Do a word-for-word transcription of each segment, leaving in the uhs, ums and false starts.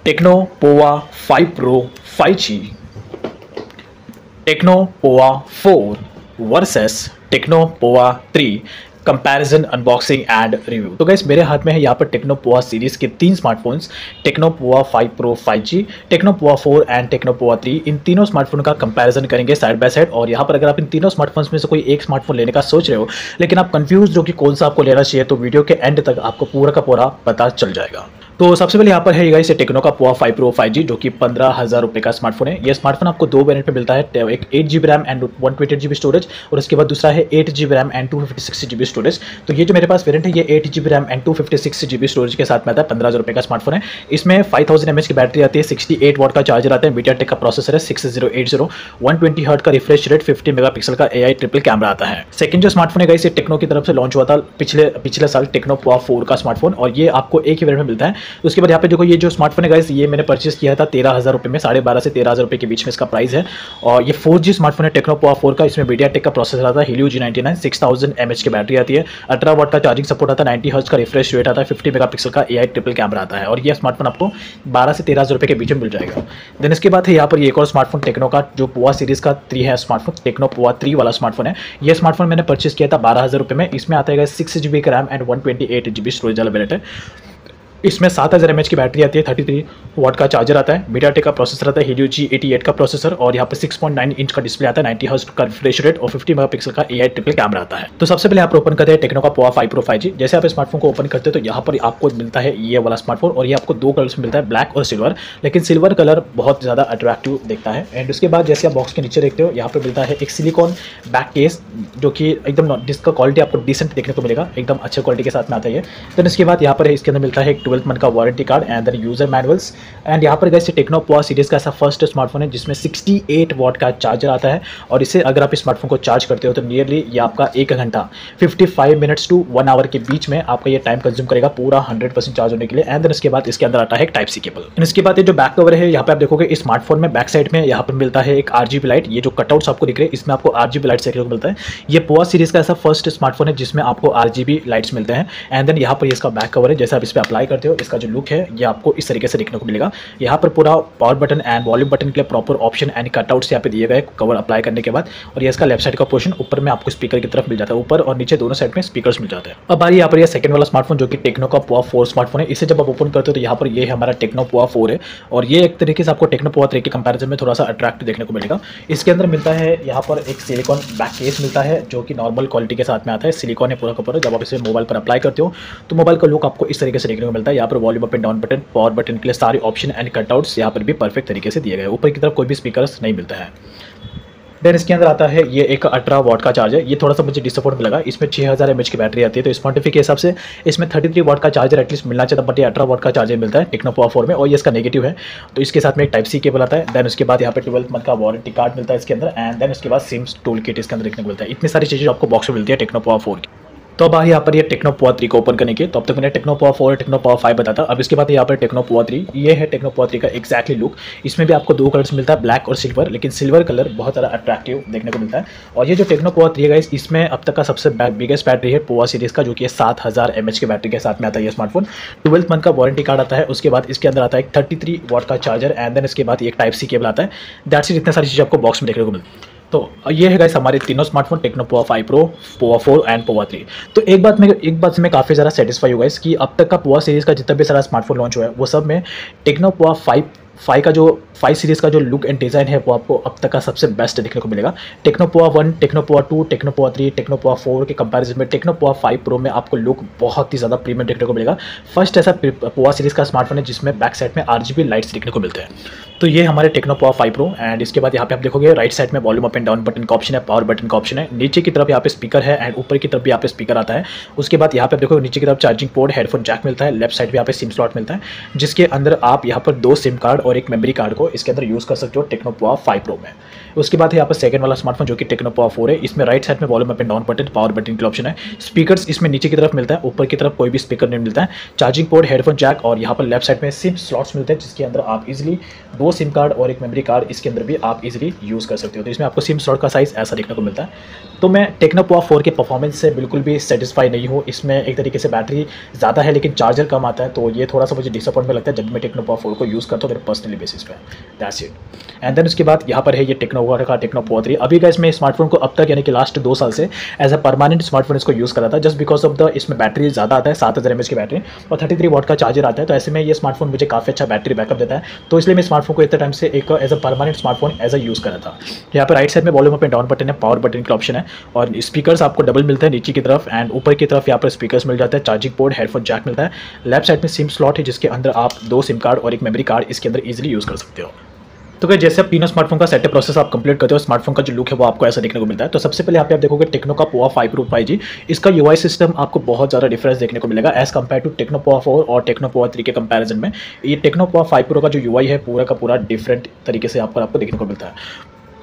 Techno Pova five pro five G, Tecno Pova four versus Tecno Pova three comparison, unboxing and review. तो guys मेरे हाथ में है यहाँ पर टेक्नो पोवा सीरीज के तीन smartphones, Tecno Pova five pro five G, Tecno Pova four and Tecno Pova three. इन तीनों स्मार्टफोन का कंपैरिजन करेंगे साइड बाय साइड। और यहाँ पर अगर आप इन तीनों स्मार्टफोन्स में से कोई एक स्मार्टफोन लेने का सोच रहे हो लेकिन आप कंफ्यूज हो कि कौन सा आपको लेना चाहिए, तो वीडियो के एंड तक आपको पूरा का पूरा पता चल जाएगा। तो सबसे पहले यहाँ पर है गाइस टेक्नो का Pova five pro five G, जो कि पंद्रह हज़ार रुपये का स्मार्टफोन है। ये स्मार्टफोन आपको दो वेरिएंट में मिलता है, एक eight ji B RAM and one twenty eight G B storage, और उसके बाद दूसरा है eight ji B RAM and two fifty six G B storage. तो ये जो मेरे पास वेरिएंट है ये eight ji B RAM and two fifty six G B storage के साथ में आता है। पंद्रह हज़ार रुपये का स्मार्टफोन है। इसमें फाइव थाउजेंड एम एच की बैटरी आती है, सिक्सटी एट वॉट का चार्जर आता है, मीडियाटेक का प्रोसेसर है six zero eight zero, one twenty hertz का रिफ्रेश रेट, फिफ्टी मेगापिक्सल का ए आई ट्रिपल कैमरा आता है। सेकंड जो स्मार्टफोन है गाइस ये टेक्नो की तरफ से लॉन्च हुआ था पिछले पिछले साल, टेक्नो पोवा फोर का स्मार्टफोन, और ये आपको एक ही वेरिएंट में मिलता है। उसके बाद यहाँ पे देखो ये जो स्मार्टफोन है गाइस ये मैंने परचेस किया था तेरह हज़ार रुपये में, साढ़े बारह से तेरह हज़ार रुपये के बीच में इसका प्राइस है। और ये फोर जी स्मार्टफोन है टेक्नो पोवा फोर का। इसमें मीडियाटेक का प्रोसेसर आता है Helio G ninety nine, six thousand M H की बैटरी आती है, अठारह वाट का चार्जिंग सपोर्ट आता है, नाइंटी हर्ट्ज का रिफ्रेश रेट आता है, फिफ्टी मेगापिक्सल का ए आई ट्रिपल कैमरा आता है। और ये स्मार्टफोन आपको बारह से तेरह हज़ार रुपये के बीच में मिल जाएगा। देन इसके बाद है यहाँ पर एक और स्मार्टफोन टेक्नो का जो पोवा सीरीज का थ्री है स्मार्टफोन, टेक्नो पोवा थ्री वाला स्मार्टफोन है। ये स्मार्टफोन मैंने परचेस किया था बारह हज़ार रुपये में। इसमें आता है सिक्स जी बी का RAM and one twenty eight G B स्टोरेज वाला वेरिएंट है। इसमें सात हज़ार एम एच की बैटरी आती है, थर्टी थ्री वाट का चार्जर आता है, मीडियाटेक का प्रोसेसर आता है हीलियो जी एटी एट का प्रोसेसर, और यहाँ पर सिक्स पॉइंट नाइन इंच का डिस्प्ले आता है, नाइंटी हर्ट्ज का रिफ्रेश रेट और फिफ्टी मेगापिक्सल का ए आई ट्रिपल कैमरा आता है। तो सबसे पहले आप ओपन करते हैं टेक्नो का Pova five pro five G. जैसे आप स्मार्टफोन को ओपन करते हैं तो यहाँ पर आपको मिलता है ये वाला स्मार्टफोन, और ये आपको दो कलर्स में मिलता है, ब्लैक और सिल्वर, लेकिन सिल्वर कलर बहुत ज़्यादा अट्रैक्टिव दिखता है। एंड उसके बाद जैसे आप बॉक्स के नीचे देखते हो यहाँ पर मिलता है एक सिलिकॉन बैक केस, जो कि एकदम जिसका क्वालिटी आपको डिसेंट देखने को मिलेगा, एकदम अच्छे क्वालिटी के साथ में आता है। देन इसके बाद यहाँ पर इसके अंदर मिलता है एक ट्वेल्थ मंथ का warranty card and then user manuals. And यहाँ पर गाइस टेक्नो पोवा सीरीज का ऐसा फर्स्ट स्मार्टफोन है जिसमें सिक्सटी एट वॉट का चार्जर आता है, और इसे अगर आप इस स्मार्टफोन को चार्ज करते हो तो नियरली ये आपका एक घंटा fifty five minutes to one hour के बीच में आपका ये टाइम कंज्यूम करेगा पूरा हंड्रेड परसेंट चार्ज होने के लिए। एंड देन इसके बाद इसके अंदर आता है एक टाइप सी केबल। इसके बाद ये जो बैक कवर है यहाँ पे आप देखोगे इस स्मार्टफोन में बैक साइड में यहाँ पर मिलता है एक आरजीबी लाइट। ये जो कटआउट्स आपको दिख रहे हैं इसमें आपको आरजीबी लाइट देखने को मिलता है। ये पोवा सीरीज का ऐसा फर्स्ट स्मार्टफोन है जिसमें आपको आरजीबी लाइट्स मिलते हैं। एंड देन यहाँ पर इसका बैक कवर है, जैसे आप इस पर अप्लाई करते हो इसका जो लुक है ये आपको इस तरीके से देखने को मिलेगा। यहाँ पर पूरा power button and volume button के लिए प्रॉपर ऑप्शन एंड कटआउट्स यहाँ पे दिए गए कवर अप्लाई करने के बाद। और ये इसका लेफ्ट साइड का पोर्शन ऊपर में आपको स्पीकर की तरफ मिल जाता है, ऊपर और नीचे दोनों साइड में स्पीकर्स मिल जाते हैं। अब बारी यहाँ पर ये सेकंड वाला स्मार्टफोन जो कि टेक्नो का पोवा फोर स्मार्टफोन है। इसे जब आप ओपन करते हो तो यहाँ पर ये है हमारा टेक्नो पोवा फोर है, और ये एक तरीके से आपको टेक्नो पोवा थ्री के कंपैरिजन में थोड़ा सा अट्रैक्टिव देखने को मिलेगा। इसके अंदर मिलता है यहाँ पर एक सिलिकॉन बैक केस मिलता है जो कि नॉर्मल क्वालिटी के साथ में आता है, सिलिकॉन है पूरा का पूरा। जब आप इसे मोबाइल पर अप्लाई करते हो तो मोबाइल का लुक आपको इस तरीके से देखने को मिलता है। यहाँ पर volume up and down button, power button के लिए सारे ऑप्शन एंड कटआउट्स यहाँ पर भी परफेक्ट तरीके से दिए गए। ऊपर की तरफ कोई भी स्पीकर्स नहीं मिलता है। देन इसके अंदर आता है ये एक अठारह वॉट का चार्जर। ये थोड़ा सा मुझे डिसअपॉइंट लगा, इसमें छह हज़ार एम एच की बैटरी आती है, तो इस पॉइंट के हिसाब से इसमें थर्टी थ्री वॉट का चार्जर एटलीस्ट मिलना चाहिए, बट ये अठारह वॉट का चार्जर मिलता है टेक्नो पोवा फोर में, और ये इसका नेगेटिव है। तो इसके साथ में एक टाइप सी केबल आता है। देन उसके बाद यहाँ पे ट्वेल्थ मंथ का वारंटी कार्ड मिलता है इसके अंदर। एंड देन उसके बाद सिम टूल किट इसके अंदर देखने को मिलता है। इतनी सारी चीज़ें आपको बॉक्स में मिलती है टेक्नो पोवा फोर की। तो अब यहाँ पर ये टेक्नो पोवा थ्री को ओपन करने के, तो अब तक मैंने Tecno Pova four Tecno Pova five बताया था। अब इसके बाद यहाँ पर टेक्नो पोवा थ्री, ये है टेक्नो पोवा थ्री का एक्जैक्टली लुक। इसमें भी आपको दो कलर्स मिलता है, ब्लैक और सिल्वर, लेकिन सिल्वर कलर बहुत ज़्यादा अट्रैक्टिव देखने को मिलता है। और ये जो टेक्नो पोवा थ्री है इसमें अब तक का सबसे बिगेस्ट बैटरी है पोवा सीरीज का, जो कि सात हज़ार एम एच की बैटरी के साथ में आता है ये स्मार्टफोन। ट्वेल्थ मंथ का वारंटी कार्ड आता है। उसके बाद इसके अंदर आता है एक थर्टी थ्री वॉट का चार्जर, एंड देन इसके बाद एक टाइप सी केबल आता है। दैट्स इट, इतनी सारी चीज़ें आपको बॉक्स में देखने को मिलती है। तो ये है गाइस हमारे तीनों smartphone, Tecno Pova five pro, Pova four and Pova three. तो एक बात में एक बात से मैं काफ़ी ज़्यादा सेटिस्फाई हुआ कि अब तक का पोवा सीरीज़ का जितना भी सारा स्मार्टफोन लॉन्च हुआ है वो सब में टेक्नो पोवा फाइव फाइव का जो फाइव सीरीज़ का जो लुक एंड डिज़ाइन है वो आपको अब तक का सबसे बेस्ट देखने को मिलेगा। Tecno Pova one, Tecno Pova two, Tecno Pova three, Tecno Pova four के कंपैरिजन में टेक्नो पोवा फाइव प्रो में आपको लुक बहुत ही ज़्यादा प्रीमियम देखने को मिलेगा। फर्स्ट ऐसा पोवा सीरीज़ का स्मार्टफोन है जिसमें बैक साइड में आरजीबी लाइट्स देखने को मिलते हैं। तो ये हमारे Tecno Pova five pro. And इसके बाद यहाँ पे आप देखोगे राइट साइड में volume up and down button का ऑप्शन है, पावर बटन का ऑप्शन है, नीचे की तरफ यहाँ पे स्पीकर है एंड ऊपर की तरफ भी यहाँ पे स्पीकर आता है। उसके बाद यहाँ पे आप देखो नीचे की तरफ चार्जिंग पोर्ट, हेडफोन जैक मिलता है, लेफ्ट साइड भी यहाँ पे सिम स्लॉट मिलता है, जिसके अंदर आप यहाँ पर दो सिम कार्ड और एक मेमोरी कार्ड को इसके अंदर यूज़ कर सकते हो टेक्नो पोवा फाइव प्रो में। उसके बाद है यहाँ पर सेकंड वाला स्मार्टफोन जो कि टेक्नो पोवा फोर है। इसमें राइट साइड में volume up and down button, power button का ऑप्शन है। स्पीकर्स इसमें नीचे की तरफ मिलता है, ऊपर की तरफ कोई भी स्पीकर नहीं मिलता है। चार्जिंग पोर्ट, हेडफोन जैक और यहाँ पर लेफ्ट साइड में सिम स्लॉट्स मिलते हैं जिसके अंदर आप इजीली दो सिम कार्ड और एक मेमोरी कार्ड इसके अंदर भी आप इजीली यूज़ कर सकते हो। तो इसमें आपको सिम स्लॉट का साइज़ ऐसा देखने को मिलता है। तो मैं टेक्नो पोवा फोर के परफॉर्मेंस से बिल्कुल भी सेटिस्फाई नहीं हूँ। इसमें एक तरीके से बैटरी ज़्यादा है लेकिन चार्जर कम आता है, तो ये थोड़ा सा मुझे डिसअपॉइंटमेंट लगता है जब मैं टेक्नो पोवा फोर को यूज़ करता हूँ मेरे पर्सनली बेसिस पे। That's it. एंड देन उसके बाद यहाँ पर है ये टेक्नो पोवा का टेक्नो पोवा थ्री। अभी का इसमें स्मार्टफोन को अब तक यानी कि लास्ट दो साल से एज अ परमानेंट स्मार्टफोन इसको यूज़ करा था जस्ट बिकॉज ऑफ द इसमें बैटरी ज़्यादा आता है, सात हज़ार एम एच की बैटरी और थर्टी थ्री वॉट का चार्जर आता है। तो ऐसे में ये स्मार्टफोन मुझे काफ़ी अच्छा बैटरी बैकअप देता है, तो इसलिए मैं स्मार्टफोन को इतने टाइम से एक as a permanent smartphone as a use करा था। यहाँ पर राइट साइड में volume up and down button है, पावर बटन का ऑप्शन है और स्पीकर्स आपको डबल मिलते हैं नीचे की तरफ एंड ऊपर की तरफ यहाँ पर स्पीकर्स मिल जाता है। चार्जिंग पोर्ट, हेडफोन जैक मिलता है। लेफ्ट साइड में सिम स्लॉट है जिसके अंदर आप दो सिम कार्ड और एक मेमोरी कार्ड इसके अंदर इजीली यूज़ कर सकते हो। तो क्या जैसे आप तीनों स्मार्टफोन का सेटअप प्रोसेस आप कंप्लीट करते हो, स्मार्टफोन का जो लुक है वो आपको ऐसा देखने को मिलता है। तो सबसे पहले यहाँ पे आप देखोगे टेक्नो का Pova five pro five G, इसका यूआई सिस्टम आपको बहुत ज़्यादा डिफरेंस देखने को मिलेगा as compare to Tecno Pova four और टेक्नो पोवा थ्री के कंपैरिजन में। ये टेक्नो पोवा फाइव प्रो का जो यूआई है पूरा का पूरा डिफरेंट तरीके से आपको आपको देखने को मिलता है।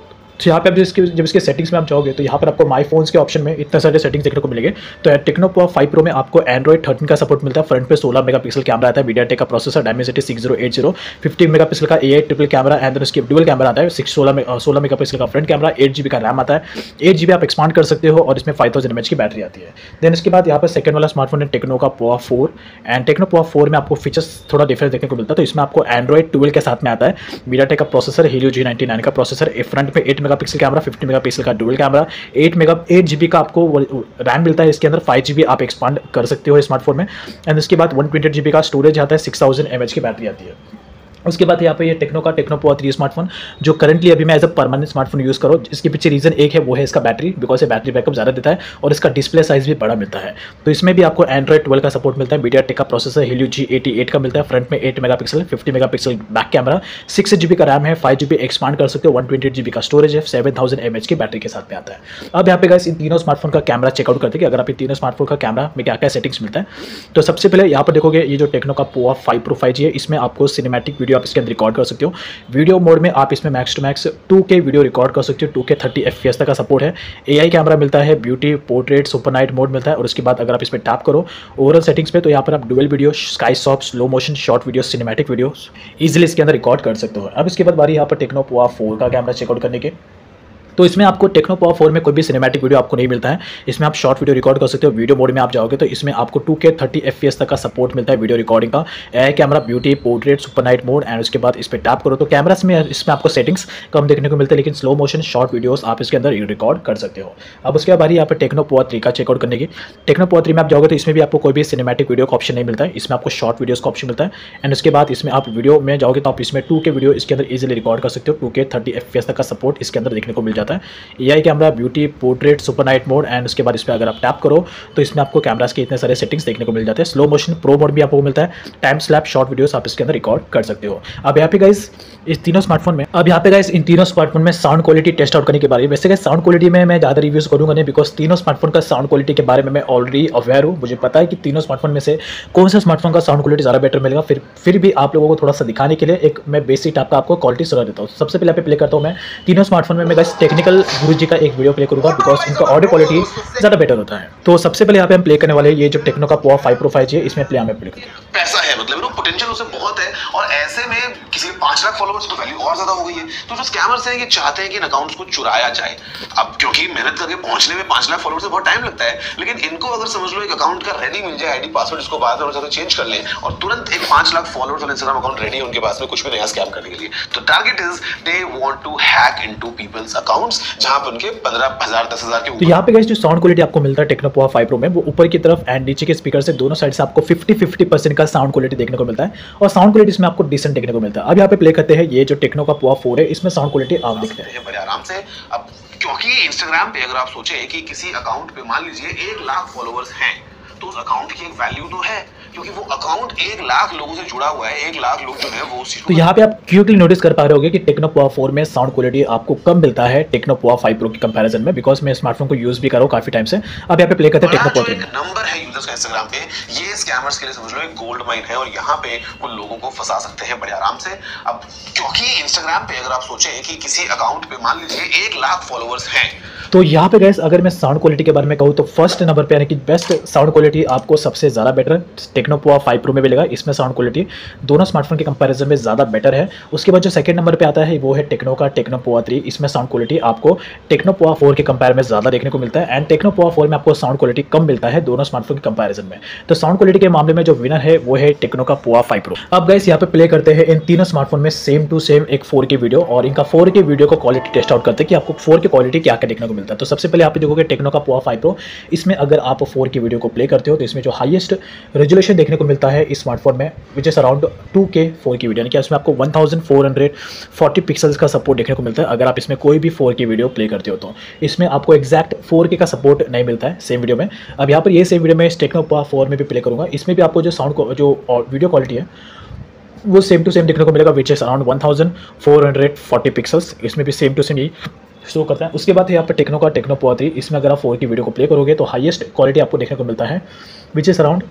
तो यहाँ पे आप जिसके जब इसके सेटिंग्स में आप जाओगे तो यहाँ पर आपको माई फोन्स के ऑप्शन में इतने सारे सेटिंग्स देखने को मिलेंगे। तो टेक्नो पोवा फाइव प्रो में आपको एंड्रॉइड थर्टीन का सपोर्ट मिलता है। फ्रंट पे सोलह मेगापिक्सल कैमरा आता है, मीडियाटेक का processor, Dimensity six zero eight zero, fifty megapixel का A I triple camera and then उसके डुअल कैमरा आता है। सिक्स सोलह सोलह मेगापिक्सल का फ्रंट कैमरा, एट जीबी का रैम आता है, एट जीबी आप एक्सपांड कर सकते हो और इसमें फाइव थाउजेंड एम एच की बैटरी आती है। देन इसके बाद यहाँ पर सेकंड वाला स्मार्टफोन है टेक्नो का Pova four and Tecno Pova four में आपको फीचर्स थोड़ा डिफरेंस देखने को मिलता है। तो इसमें आपको एंड्रॉइड ट्वेल्व के साथ में आता है, मीडियाटेक का processor, Helio G ninety nine का प्रोसेसर, फ्रंट में eight megapixel camera, fifty megapixel का dual camera, eight mega eight GB का आपको रैम मिलता है। इसके अंदर फाइव जीबी आप एक्सपांड कर सकते हो स्मार्टफोन में एंड इसके बाद वन ट्वेंटी जीबी का स्टोरेज आता है, सिक्स थाउजेंड एम एच की बैटरी आती है। उसके बाद यहाँ पे ये टेक्नो का टेक्नो पोवा थ्री स्मार्टफोन जो करंटली अभी मैं as a permanent smartphone use करो, इसके पीछे रीजन एक है वो है इसका बैटरी, बिकॉज ये बैटरी बैकअप ज़्यादा देता है और इसका डिस्प्ले साइज भी बड़ा मिलता है। तो इसमें भी आपको एंड्रॉइड ट्वेल्व का सपोर्ट मिलता है, मीडियाटेक का processor, Helio G eighty eight का मिलता है, फ्रंट में eight megapixel, fifty megapixel back camera, six GB का रैम है, फाइव जीबी एक्सपांड कर सकते हो, वन ट्वेंटी जीबी का स्टोरेज है, सेवन थाउजेंड एम एच की बैटरी के साथ में आता है। अब यहाँ पे गाइस इन तीनों स्मार्टफोन का कैमरा चेकआउट करते हैं कि अगर आप इन तीनों स्मार्टफोन का कैमरा में क्या क्या सेटिंग्स मिलता है। तो सबसे पहले यहाँ पर देखोगे ये जो टेक्नो का Pova five pro five G है, इसमें आपको सिनेमैटिक वीडियो आप इसके अंदर रिकॉर्ड कर सकते हो। वीडियो मोड में आप इसमें मैक्स टू मैक्स टू के वीडियो रिकॉर्ड कर सकते हो, टू के थर्टी एफ पी एस तक का सपोर्ट है। एआई कैमरा मिलता है, beauty, portrait, super night mode मिलता है और उसके बाद अगर आप इस पर टैप करो ओवरऑल सेटिंग्स पे तो यहाँ पर आप dual video, sky soft, slow motion, short video, cinematic video easily इसके अंदर रिकॉर्ड कर सकते हो। अब इसके बाद बारी यहाँ पर टेक्नो पोवा फोर का कैमरा चेकआउट करने के। तो इसमें आपको टेक्नो पोवा फोर में कोई भी सिनेमैटिक वीडियो आपको नहीं मिलता है, इसमें आप शॉर्ट वीडियो रिकॉर्ड कर सकते हो। वीडियो मोड में आप जाओगे तो इसमें आपको टू के थर्टी एफ पी एस तक का सपोर्ट मिलता है वीडियो रिकॉर्डिंग का। AI camera, beauty, portrait, super night mode and उसके बाद इस पर टैप करो तो कैमरास में इसमें आपको सेटिंग्स कम देखने को मिलते हैं लेकिन स्लो मोशन, शॉर्ट वीडियोस आप इसके अंदर रिकॉर्ड कर सकते हो। अब उसके बाद यहाँ पर टेक्नो पोवा थ्री का चेकआउट करने की। टेक्नो पोवा थ्री में आप जाओगे तो इसमें भी आपको कोई भी सिनेमैटिक वीडियो का ऑप्शन नहीं मिलता है, इसमें आपको शॉर्ट वीडियोस का ऑप्शन मिलता है एंड उसके बाद इसमें आप वीडियो में जाओगे तो आप इसमें टू के वीडियो इसके अंदर इजीली रिकॉर्ड कर सकते हो। टू के थर्टी एफ पी एस तक का सपोर्ट इसके अंदर देखने को मिल जाता है। AI camera, beauty, portrait, super night mode and उसके बाद इस पर अगर आप टैप करो तो इसमें आपको कैमरास के इतने सारे सेटिंग्स देखने को मिल जाते हैं। स्लो मोशन, प्रो मोड भी आपको मिलता है, टाइम स्लैप, शॉर्ट वीडियोस आप इसके अंदर रिकॉर्ड कर सकते हो। अब यहाँ पे गाइस इस तीनों स्मार्टफोन में अब यहाँ पे गाइस इन तीनों स्मार्टफोन में साउंड क्वालिटी टेस्ट आउट करने के बारे में, वैसे गाइस साउंड क्वालिटी में मैं ज़्यादा रिव्यूज करूँगा नहीं बिकॉज तीनों स्मार्टफोन का साउंड क्वालिटी के बारे में मैं ऑलरेडी अवेयर हूँ। मुझे पता है कि तीनों स्मार्टफोन में से कौन सा स्मार्टफोन का साउंड क्वालिटी ज़्यादा बेटर मिलेगा। फिर फिर भी आप लोगों को थोड़ा सा दिखाने के लिए एक मैं बेसिक आपका आपको क्वालिटी सुना देता हूँ। सबसे पहले यहाँ पे प्ले करता हूँ मैं तीनों स्मार्टफोन में मैं गाइस टेक्निकल गुरु जी का एक वीडियो प्ले करूँगा बिकॉज इनका ऑडियो क्वालिटी ज़्यादा बेटर होता है। तो सबसे पहले यहाँ पे हम प्ले करने वाले ये जो टेक्नो का Pova five pro five G है, इसमें प्ले हमें प्ले करते हैं। पैसा है मतलब नो पोटेंशियल उसे बहुत है और ऐसे में किसी पांच लाख फॉलोअर्स तो वैल्यू और ज्यादा हो गई है। तो जो स्कैमर्स हैं ये चाहते हैं कि इन अकाउंट्स को चुराया जाए। अब क्योंकि मेहनत करके पहुंचने में पांच लाख फॉलोअर्स से बहुत टाइम लगता है, लेकिन इनको अगर समझ लो एक अकाउंट का रेडी मिल जाए, आईडी पासवर्ड इसको बाद में चाहे चेंज कर लें और तुरंत एक पांच लाख फॉलोअर्स वाला इंस्टाग्राम अकाउंट रेडी है उनके पास में कुछ भी नया स्कैम करने के लिए। तो target is they want to hack into people's accounts जहां पर उनके पंद्रह हजार दस हजार के ऊपर। तो यहाँ पे गाइस जो साउंड क्वालिटी आपको मिलता है टेक्नो पोवा फाइव प्रो में वो ऊपर की तरफ एंड नीचे के स्पीकर से दोनों साइड से आपको फिफ्टी फिफ्टी परसेंट का साउंड क्वालिटी देखने को मिलता है और साउंड क्वालिटी इसमें आपको डिसेंट देखने को मिलता है। अब यहाँ पे प्ले करते हैं ये जो टेक्नो का पोवा फोर है, इसमें साउंड क्वालिटी आप देखते हैं बड़े आराम से। अब क्योंकि इंस्टाग्राम पे अगर आप सोचे कि किसी अकाउंट पे मान लीजिए एक लाख फॉलोअर्स हैं तो उस अकाउंट की एक वैल्यू तो है क्योंकि वो अकाउंट एक लाख लोगों से जुड़ा हुआ है, एक लाख लोग जो है वो उसी। तो यहाँ पे आप क्विकली नोटिस कर पा रहे होगे कि टेक्नो पोवा फोर में साउंड क्वालिटी आपको कम मिलता है टेक्नो पोवा फाइव प्रो की कंपैरिजन में, बिकॉज मैं स्मार्टफोन को यूज भी कर रहा हूँ काफी टाइम से। अब यहाँ पे प्ले करते हैं टेक्नो पोवा थ्री। नंबर है यूजर्स का इंस्टाग्राम पे, ये स्कैमर्स के लिए समझ लो एक गोल्ड माइन है और यहाँ पे वो लोगों को फंसा सकते हैं बड़े आराम से। अब क्योंकि इंस्टाग्राम पे अगर आप सोचें कि किसी अकाउंट पे मान लीजिए एक लाख फॉलोअर्स हैं, तो यहाँ पे गाइस अगर मैं साउंड क्वालिटी के बारे में कहूँ तो फर्स्ट नंबर पे यानी कि बेस्ट साउंड क्वालिटी आपको सबसे ज़्यादा better Tecno Pova five pro में मिलेगा। इसमें साउंड क्वालिटी दोनों स्मार्टफोन के कंपैरिजन में ज़्यादा बेटर है। उसके बाद जो सेकंड नंबर पे आता है वो है टेक्नो का टेक्नो पोवा थ्री। इसमें साउंड क्वालिटी आपको टेक्नो पोवा फोर के कंपेयर में ज़्यादा देखने को मिलता है एंड टेक्नो पोवा फोर में आपको साउंड क्वालिटी कम मिलता है दोनों स्मार्टफोन के कंपैरिजन में। तो साउंड क्वालिटी के मामले में जो विनर है वो है टेक्नो का पोवा फाइव प्रो। अब गाइस यहाँ पे प्ले करते हैं इन तीनों स्मार्टफोन में सेम टू सेम एक फोर के वीडियो और इनका फोर के वीडियो को क्वालिटी टेस्ट आउट करते हैं कि आपको फोर की क्वालिटी क्या क्या देखने को मिलता है। तो सबसे पहले आप देखोगे टेक्नो का पोवा फाइव प्रो। इसमें अगर आप फोर की वीडियो को प्ले करते हो तो इसमें जो हाईएस्ट रेजोल्यूशन देखने को मिलता है इस स्मार्टफोन में which is around two K four की वीडियो, यानी कि इसमें आपको one thousand four hundred forty pixels का सपोर्ट देखने को मिलता है अगर आप इसमें कोई भी फोर की वीडियो प्ले करते हो तो। इसमें आपको एक्जैक्ट फोर के का सपोर्ट नहीं मिलता है सेम वीडियो में। अब यहाँ पर ये सेम वीडियो में टेक्नो पोवा फोर में भी प्ले करूँगा, इसमें भी आपको जो साउंड जो वीडियो क्वालिटी है वो सेम टू सेम देखने को मिलेगा which is around one thousand four hundred forty pixels. इसमें भी सेम टू सेम यही शो करता है। उसके बाद यहाँ पर टेक्नो का टेक्नो पोवा थ्री। इसमें अगर आप फोर की वीडियो को प्ले करोगे तो हाईएस्ट क्वालिटी आपको देखने को मिलता है which is around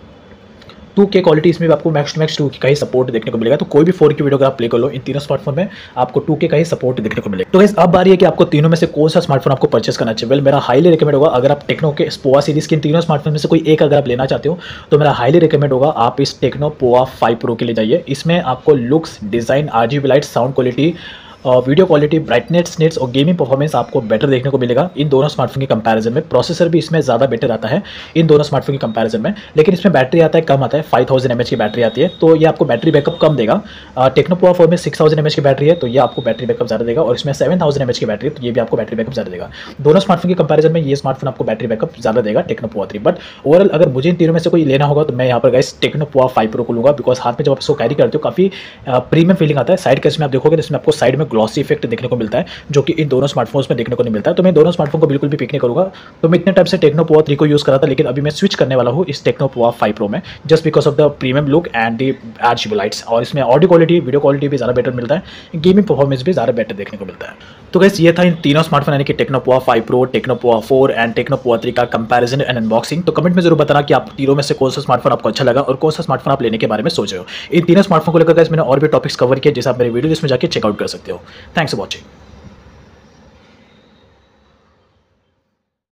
two K quality. इसमें भी आपको मैक्स टू मैक्स टू का ही सपोर्ट देखने को मिलेगा। तो कोई भी फोर की वीडियो अगर आप प्ले कर लो इन तीनों स्मार्टफोन में आपको टू के का ही सपोर्ट देखने को मिलेगा। तो गाइस अब बारी है कि आपको तीनों में से कौन सा स्मार्टफोन आपको परचेस करना चाहिए। वेल मेरा हाईली रिकमेंड होगा अगर आप टेक्नो के पोवा सीरीज के इन तीनों स्मार्टफोन में से कोई एक अगर आप लेना चाहते हो तो मेरा हाईली रिकमेंड होगा आप इस टेक्नो पोवा फाइव प्रो के लिए जाइए। इसमें आपको looks, design, RGB light, sound quality, video quality, brightness, nits और गेमिंग परफॉर्मेंस आपको बेटर देखने को मिलेगा इन दोनों स्मार्टफोन के कंपैरिजन में। प्रोसेसर भी इसमें ज़्यादा बेटर आता है इन दोनों स्मार्टफोन के कंपैरिजन में, लेकिन इसमें बैटरी आता है कम आता है, फाइव थाउजेंड एमएच की बैटरी आती है तो ये आपको बैटरी बैकअप कम देगा। टेक्नो पोवा फोर में सिक्स थाउजेंड एमएच की बैटरी है तो ये आपको बैटरी बैकअप ज़्यादा देगा और इसमें सेवन थाउजेंड एमएच की बैटरी है तो ये भी आपको बैटरी बैकअप ज़्यादा देगा। दोनों स्मार्टफोन के कंपैरिजन में ये स्मार्टफोन आपको बैटरी बैकअप ज़्यादा देगा Tecno Pova three. But overall अगर मुझे इन तीनों में से कोई लेना होगा तो मैं यहाँ पर guys Tecno Pova five pro को लूँगा, बिकॉज हाथ में जब आप इसको कैरी करते हो काफ़ी प्रीमियम फीलिंग आता है। साइड केस में आप देखोगे तो इसमें आपको साइड में ग्लॉसी इफेक्ट देखने को मिलता है जो कि इन दोनों स्मार्टफोन्स में देखने को नहीं मिलता है। तो मैं दोनों स्मार्टफोन को बिल्कुल भी पिक नहीं करूंगा। तो मैं इतने टाइम से टेक्नो पोवा थ्री को यूज कर रहा था लेकिन अभी मैं स्विच करने वाला हूँ इस टेक्नो पोवा फाइव प्रो में just because of the premium look and the RGB lights. और इसमें ऑडियो क्वालिटी, वीडियो क्वालिटी भी ज़्यादा बेटर मिलता है, गेमिंग परफॉर्मेंस भी ज़्यादा बेटर देखने को मिलता है। तो गाइस ये था इन तीनों स्मार्टफोन यानी कि Tecno Pova five pro, Tecno Pova four and Tecno Pova three का कंपैरिजन एंड अनबॉक्सिंग। तो कमेंट में जरूर बताना कि आप तीनों में से कौन सा स्मार्टफोन आपको अच्छा लगा और कौन सा स्मार्टफोन आप लेने के बारे में सोच रहे हो। इन तीनों स्मार्टफोन को लेकर गाइस मैंने और भी टॉपिक्स कवर किए जिसे आप मेरे वीडियो जिसमें जाकर चेकआउट कर सकते हो। Thanks for watching.